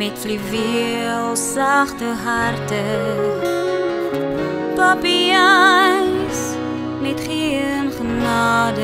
met fluweel sagte harte, papillons met geen genade.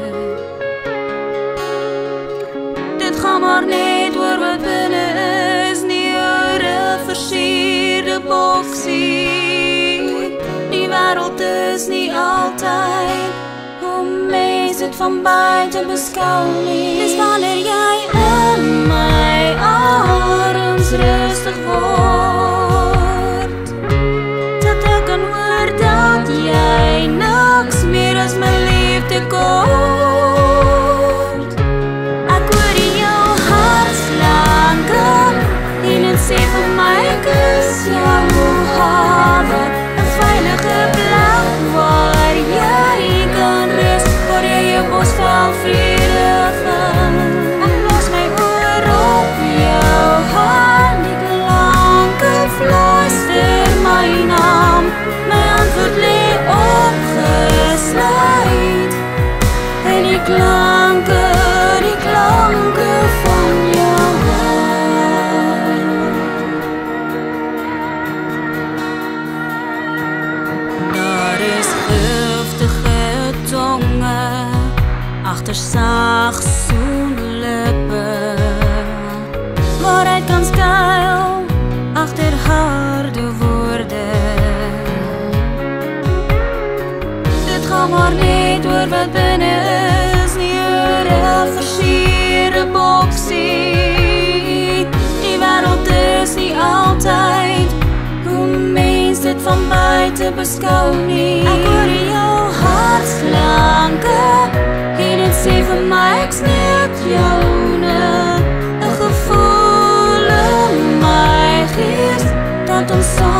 Dit gaan maar net oor wat binne is, nie oor 'n versierde boksie. Die wêreld is nie altyd hoe mens dit van buite beskou nie. Dis wanneer jy in my arms rustig word, dat ek kan hoor dat jy niks meer as my liefde kort. Ek hoor in jou hartsklanke en het sê vir my ek is jou hawe, 'n veilige plek waar jy kan rus, waar jy jou bosvel vrede vind. Ek los my oor op jou hand, die klanke fluister my naam, my antwoord lê opgesluit in die klanke van jou hart. Daar is giftige tonge agter sag soenlippe, waarheid kan skuil agter harde woorde. Dit gaan maar net oor wat binne is, nie oor 'n versierde boksie. Die wêreld is nie altyd hoe mens dit van buite beskou nie. Ek hoor in jou hartsklanke en dit sê vir my ek's net joune, 'n gevoel in my gees dat ons